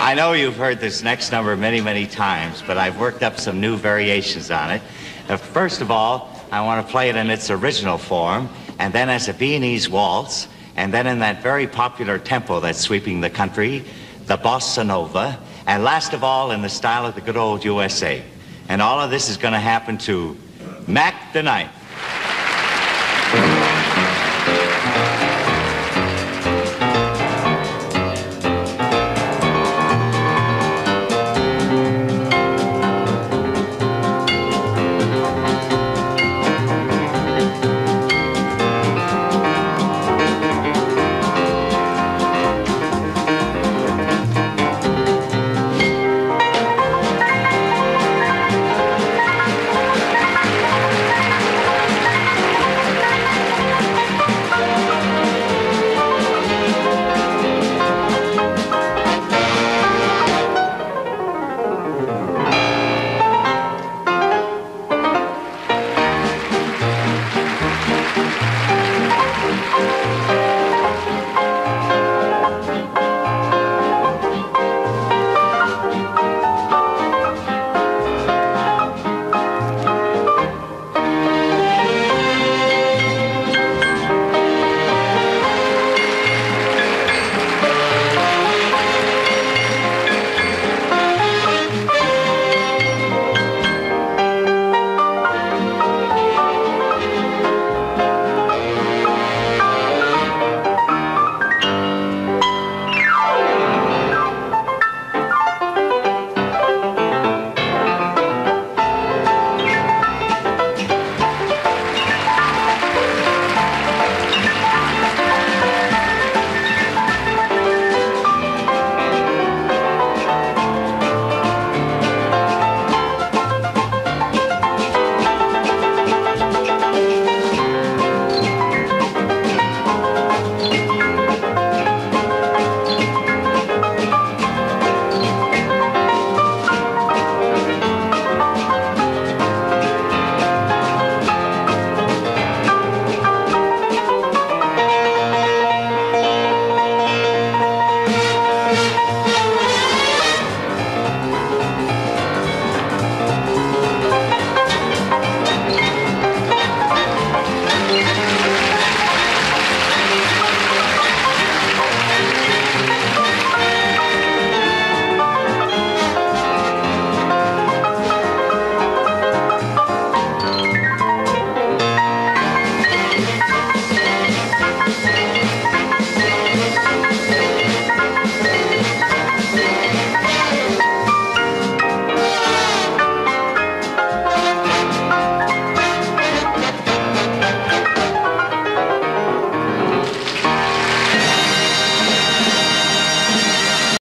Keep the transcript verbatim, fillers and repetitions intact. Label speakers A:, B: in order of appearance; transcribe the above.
A: I know you've heard this next number many, many times, but I've worked up some new variations on it. Uh, first of all, I want to play it in its original form, and then as a Viennese waltz, and then in that very popular tempo that's sweeping the country, the bossa nova, and last of all in the style of the good old U S A. And all of this is going to happen to Mack the Knife.